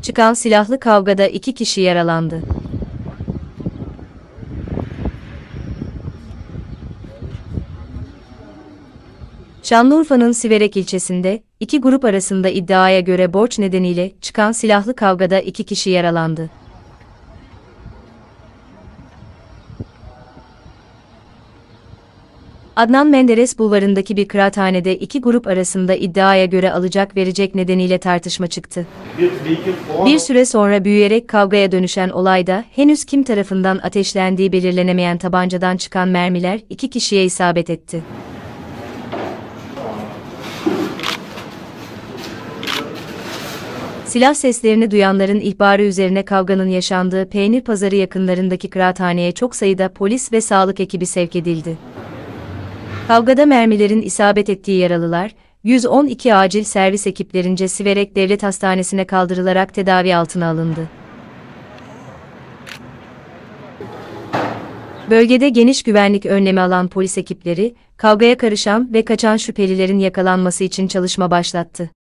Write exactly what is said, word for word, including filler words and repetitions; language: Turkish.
Çıkan silahlı kavgada iki kişi yaralandı. Şanlıurfa'nın Siverek ilçesinde, iki grup arasında iddiaya göre borç nedeniyle çıkan silahlı kavgada iki kişi yaralandı. Adnan Menderes Bulvarı'ndaki bir kıraathanede iki grup arasında iddiaya göre alacak verecek nedeniyle tartışma çıktı. Bir süre sonra büyüyerek kavgaya dönüşen olayda henüz kim tarafından ateşlendiği belirlenemeyen tabancadan çıkan mermiler iki kişiye isabet etti. Silah seslerini duyanların ihbarı üzerine kavganın yaşandığı Peynir Pazarı yakınlarındaki kıraathaneye çok sayıda polis ve sağlık ekibi sevk edildi. Kavgada mermilerin isabet ettiği yaralılar, yüz on iki acil servis ekiplerince Siverek Devlet Hastanesi'ne kaldırılarak tedavi altına alındı. Bölgede geniş güvenlik önlemi alan polis ekipleri, kavgaya karışan ve kaçan şüphelilerin yakalanması için çalışma başlattı.